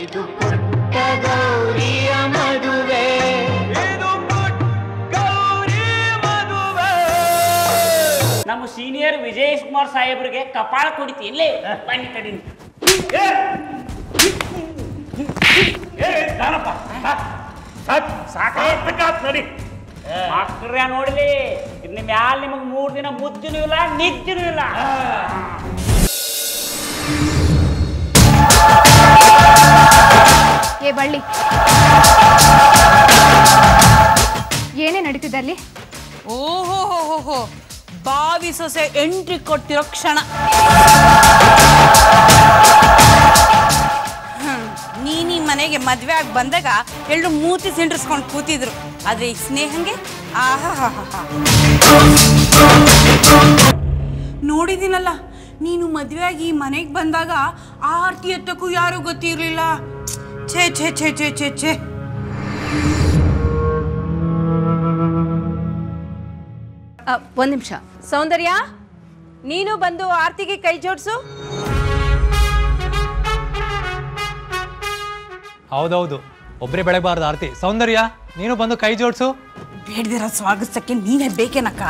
ಇದು ಪುಟ್ಟ ಗೌರಿಯ ಮದುವೆ, ಇದು ಪುಟ್ಟ ಗೌರಿ ಮದುವೆ. ನಮ್ಮ ಸೀನಿಯರ್ ವಿಜಯ್ ಕುಮಾರ್ ಸಾಹೇಬ್ರಿಗೆ ಕಪಾಳ ಕುಡಿತೀನಿ ಬನ್ನಿ ಕಡಿ ಸಾಕಾತ್ ನೋಡಿ ಮಕ್ಕಳ್ರ ನೋಡ್ಲಿ ಇನ್ನು ಮ್ಯಾಲ ನಿಮಗ್ 3 ದಿನ ಮುದ್ದಿನೂ ಇಲ್ಲ ನಿದ್ದಿನೂ ಇಲ್ಲ. ಏ ಬಳ್ಳಿ, ಏನೇ ನಡೀತಿದೆ ಅಲ್ಲಿ? ಓಹೋ ಬಾವಿ ಸೊಸೆ ಎಂಟ್ರಿ ಕೊಟ್ಟಿರೋ ಕ್ಷಣ. ನೀನು ಈ ಮನೆಗೆ ಮದುವೆ ಆಗಿ ಬಂದಾಗ ಎಲ್ಲರೂ ಮೂತಿ ಸಿಂಡ್ರಿಸ್ಕೊಂಡು ಕೂತಿದ್ರು, ಆದ್ರೆ ಈ ಸ್ನೇಹಂಗೆ ಆಹಾ ನೋಡಿದ್ದೀನಲ್ಲ, ನೀನು ಮದುವೆ ಆಗಿ ಈ ಮನೆಗೆ ಬಂದಾಗ ಆರತಿ ಎತ್ತಕ್ಕೂ ಯಾರೂ ಗೊತ್ತಿರಲಿಲ್ಲ. ಛೇ ಛೇ ಛೇ ಛೇ ಛೇ ಛೇ. ಒಂದು ನಿಮಿಷ ಸೌಂದರ್ಯ, ನೀನು ಬಂದು ಆರತಿಗೆ ಕೈ ಜೋಡಿಸು. ಹೌದೌದು, ಒಬ್ಬರೇ ಬೆಳಗಬಾರ್ದು ಆರತಿ. ಸೌಂದರ್ಯ, ನೀನು ಬಂದು ಕೈ ಜೋಡಿಸು. ಬೇಡದಿರೋ ಸ್ವಾಗತಕ್ಕೆ ನೀನೇ ಬೇಕೇನಕ್ಕ?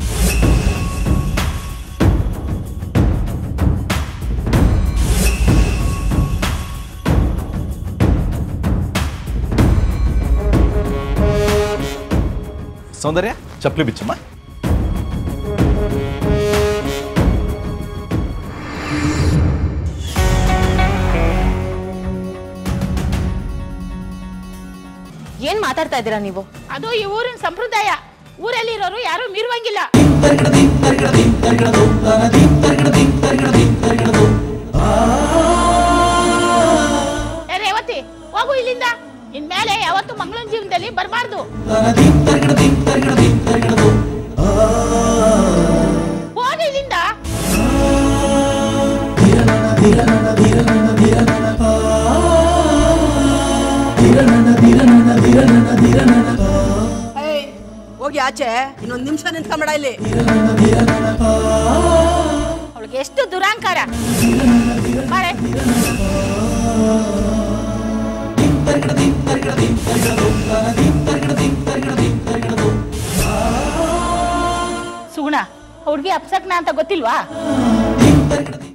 ಸೌಂದರ್ಯ, ಚಪ್ಪಲಿ ಬಿಚ್ಚಮ್ಮ. ಏನ್ ಮಾತಾಡ್ತಾ ಇದ್ದೀರಾ ನೀವು? ಅದು ಈ ಊರಿನ ಸಂಪ್ರದಾಯ. ಊರಲ್ಲಿ ಇರೋರು ಯಾರು ಮೀರುವಂಗಿಲ್ಲ. ರೇವತಿ, ಹೋಗು ಇಲ್ಲಿಂದ. ಇನ್ಮೇಲೆ ಯಾವತ್ತು ಮಂಗಳನ ಜೀವನದಲ್ಲಿ ಬರಬಾರ್ದು. ಹೋಗಿ ಇಲ್ಲಿಂದ. ಹೋಗಿ ಆಚೆ ಇನ್ನೊಂದು ನಿಮಿಷ ನಿಂತ್ಕೊಂಬೇಡ ಇಲ್ಲಿ. ಅವಳಿಗೆ ಎಷ್ಟು ದುರಾಂಕಾರ. ಸುಗುಣ, ಹುಡುಗಿ ಅಪ್ಸಕ್ನ ಅಂತ ಗೊತ್ತಿಲ್ವಾ?